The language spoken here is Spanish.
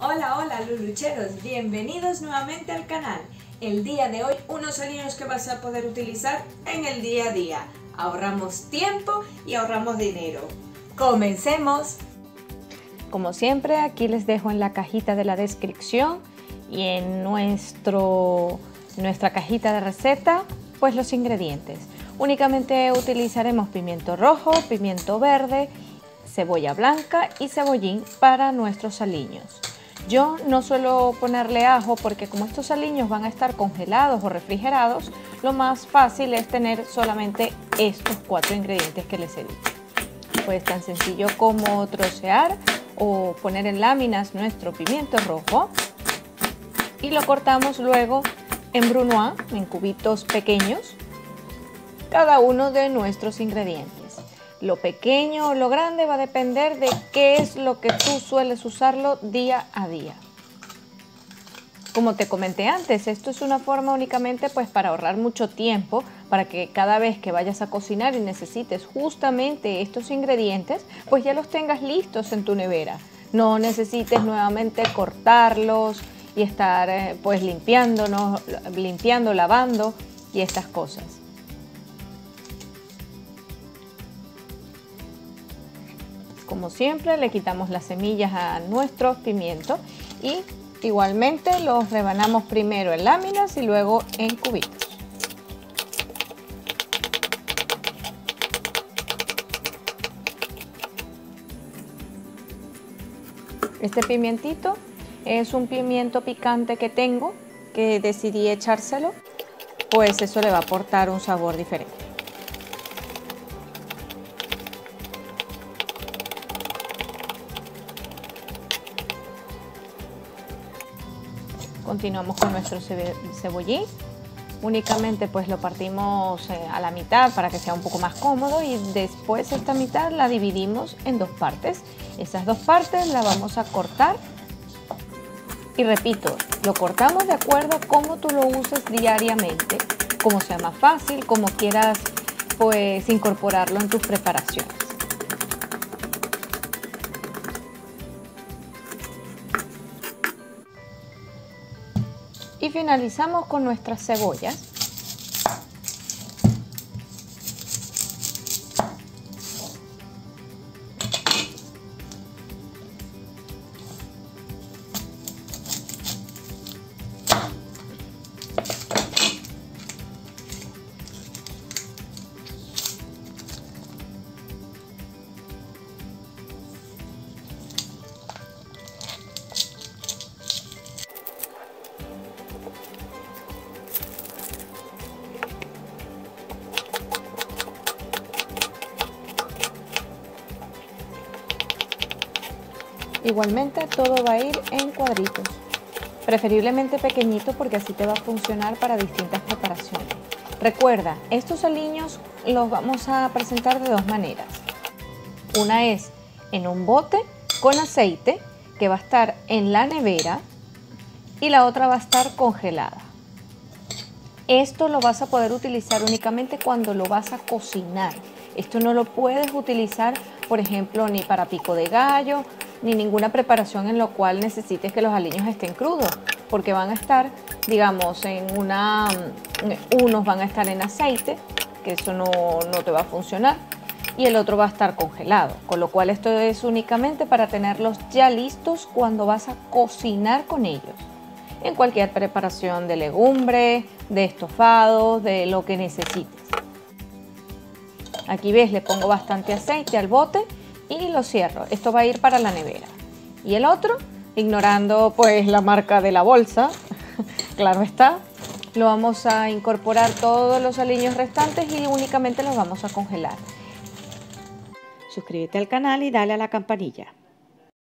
Hola, hola lulucheros, bienvenidos nuevamente al canal. El día de hoy unos aliños que vas a poder utilizar en el día a día. Ahorramos tiempo y ahorramos dinero. ¡Comencemos! Como siempre, aquí les dejo en la cajita de la descripción y en nuestra cajita de receta, pues los ingredientes. Únicamente utilizaremos pimiento rojo, pimiento verde, cebolla blanca y cebollín para nuestros aliños. Yo no suelo ponerle ajo porque como estos aliños van a estar congelados o refrigerados, lo más fácil es tener solamente estos 4 ingredientes que les he dicho. Pues tan sencillo como trocear o poner en láminas nuestro pimiento rojo y lo cortamos luego en brunoise, en cubitos pequeños, cada uno de nuestros ingredientes. Lo pequeño o lo grande va a depender de qué es lo que tú sueles usarlo día a día. Como te comenté antes, esto es una forma únicamente pues para ahorrar mucho tiempo, para que cada vez que vayas a cocinar y necesites justamente estos ingredientes, pues ya los tengas listos en tu nevera. No necesites nuevamente cortarlos y estar pues limpiando, lavando y estas cosas. Como siempre, le quitamos las semillas a nuestros pimientos y igualmente los rebanamos primero en láminas y luego en cubitos. Este pimientito es un pimiento picante que tengo, que decidí echárselo, pues eso le va a aportar un sabor diferente. Continuamos con nuestro cebollín. Únicamente pues lo partimos a la mitad para que sea un poco más cómodo y después esta mitad la dividimos en 2 partes. Esas 2 partes las vamos a cortar y repito, lo cortamos de acuerdo a cómo tú lo uses diariamente, como sea más fácil, como quieras pues incorporarlo en tus preparaciones. Y finalizamos con nuestras cebollas. Igualmente todo va a ir en cuadritos, preferiblemente pequeñito porque así te va a funcionar para distintas preparaciones. Recuerda, estos aliños los vamos a presentar de 2 maneras. Una es en un bote con aceite que va a estar en la nevera y la otra va a estar congelada. Esto lo vas a poder utilizar únicamente cuando lo vas a cocinar. Esto no lo puedes utilizar, por ejemplo, ni para pico de gallo, ni ninguna preparación en la cual necesites que los aliños estén crudos, porque van a estar, digamos, unos van a estar en aceite, que eso no te va a funcionar, y el otro va a estar congelado, con lo cual esto es únicamente para tenerlos ya listos cuando vas a cocinar con ellos, en cualquier preparación de legumbre, de estofado, de lo que necesites. Aquí ves, le pongo bastante aceite al bote y lo cierro. Esto va a ir para la nevera. Y el otro, ignorando pues la marca de la bolsa, claro está, lo vamos a incorporar todos los aliños restantes y únicamente los vamos a congelar. Suscríbete al canal y dale a la campanilla.